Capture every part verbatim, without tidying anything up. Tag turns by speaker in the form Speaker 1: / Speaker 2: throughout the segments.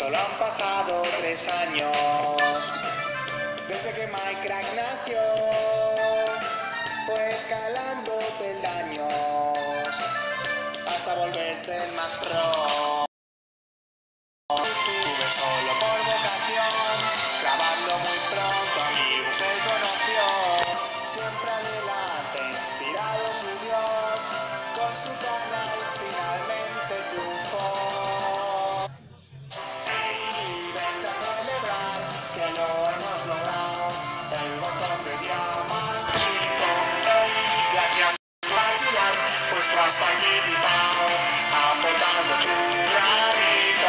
Speaker 1: solo han pasado tres años desde que Minecraft nació. Fue escalando peldaños hasta volverse el más pro. Tuve solo por vocación, grabando muy pronto amigos se conoció. Siempre adelante, inspirado su Dios, con su canal finalmente triunfó. Y vente a celebrar que lo hemos logrado, el botón de diamantito. Gracias por ayudar, pues tú has participado, aportando tu granito.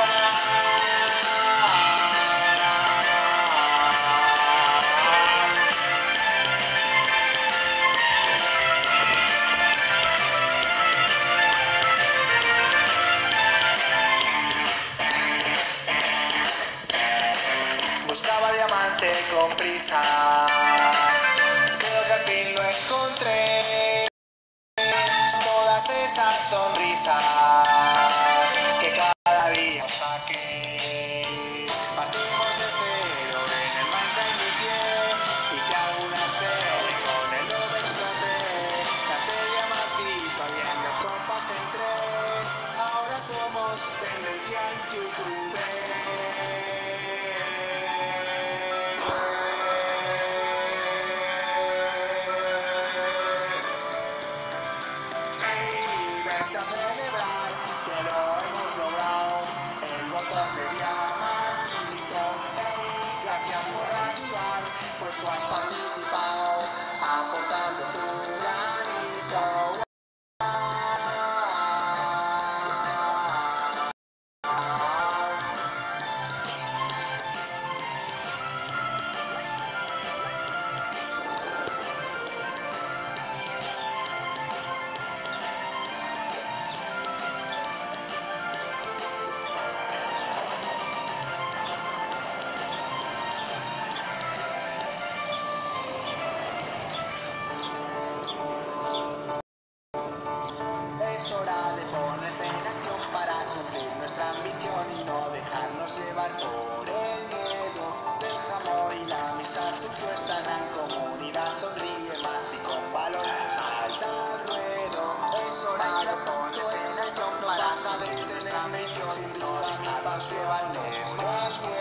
Speaker 1: Buscaba diamante con prisas, creo que al fin lo encontré. Todas esas sonrisas que cada día saqué. Partimos de cero en el Minecraft inicié, y que aún una serie con el lobo exploté. Canté diamantito y en las compas entré. Ahora somos tendencia en YouTube. A celebrar que lo hemos logrado, el botón de diamantito. Hey, gracias por ayudar, pues tú has participado, aportando tu granito. Es hora de ponerse en acción para cumplir nuestra ambición y no dejarnos llevar por el miedo del jamón y la amistad. Surgió esta gran comunidad, sonríe más y con valor salta al ruedo. Es hora de ponerse en acción, no vas a detenerme, sin duda mi pasión es más miedo.